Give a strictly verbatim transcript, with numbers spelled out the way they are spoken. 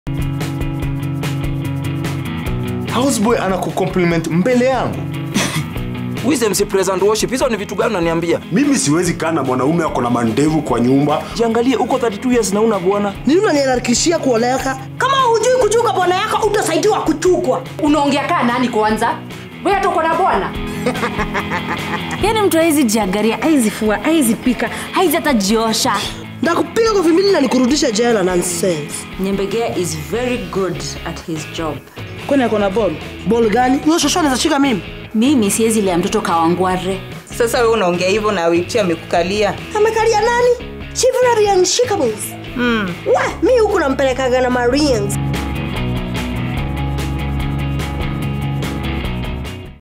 Houseboy anakucompliment mbele yangu. Wisdom si present worship. Hizo ni vitu gani unaniambia? Mimi siwezi kana mwanaume ako na mandevu kwa nyumba. Jiangalie uko thirty two years na una bwana. Nini unaniharakishia kuoleka? Kama hujui kuchuka bwana yako utasaidiwa kuchukwa. Unaongea kana nani kwanza? Wewe hata uko na bwana? Yaani mtu haizi jiangalia, haizi fua, haizi pika, haizi hata jiosha. Ndakupiga kwa vimili na nikurudisha jela nonsense. Nyembegea is very good at his job. Kwani ako na ball? Ball gani? Wewe shosho anaweza shika mimi. Mimi siwezi lea mtoto kawangware. Sasa wewe unaongea hivyo na Witi amekukalia. Amekalia nani? Chief Marian Shikables. Mm. Wa, mimi huko nampelekaga na Marians.